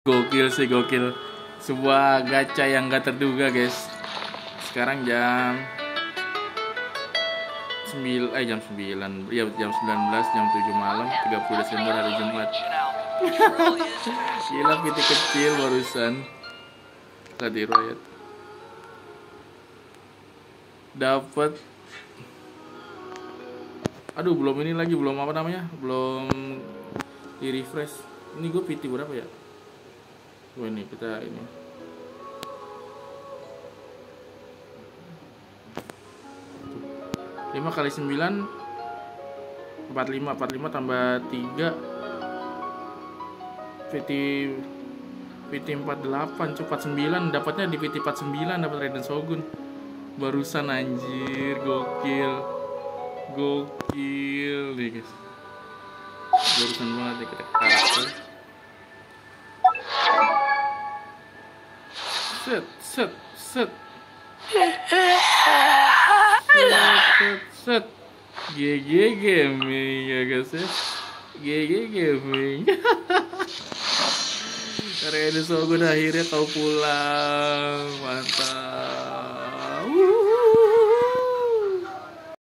Gokil sih, gokil. Sebuah gacha yang gak terduga, guys. Sekarang jam 9, ya jam 19, jam 7 malam, 30 Desember hari Jumat. Gila, PT kecil barusan tadi riot dapat. Aduh, belum ini lagi, belum apa namanya, belum di refresh. Ini gue PT berapa ya? Gue ini kita ini 5 kali 9 45 tambah 3 PT 48 cepat 9 dapatnya di PT 49, dapat Raiden Shogun barusan, anjir. Gokil nih, guys. Barusan banget nih kita karakter. Set GG gaming ya, guys ya. GG gaming. Raiden Shogun akhirnya kau pulang, mantap.